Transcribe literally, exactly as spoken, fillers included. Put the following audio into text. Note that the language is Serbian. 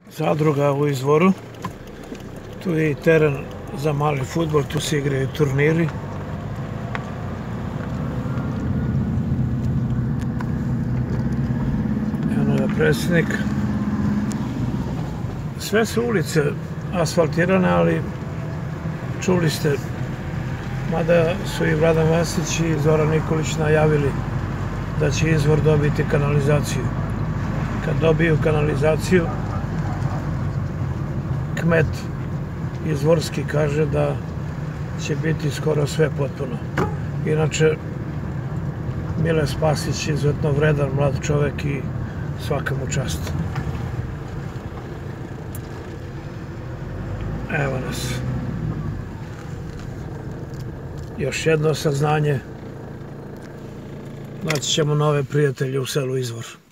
Zadruga u Izvoru. Tu je i teren za mali fudbal, tu se igraju turniri. Evo je predsjednik. Sve su ulice asfaltirane, ali čuli ste, mada su i Vladan Vasić i Zoran Nikolić najavili da će Izvor dobiti kanalizaciju. Kad dobiju kanalizaciju, kmet izvorski kaže da će biti skoro sve potpuno. Inače, Mile Spasić je izuzetno vredan mlad čovek i svaka mu čast. Evo nas. Još jedno saznanje. Naći ćemo nove prijatelje u selu Izvor.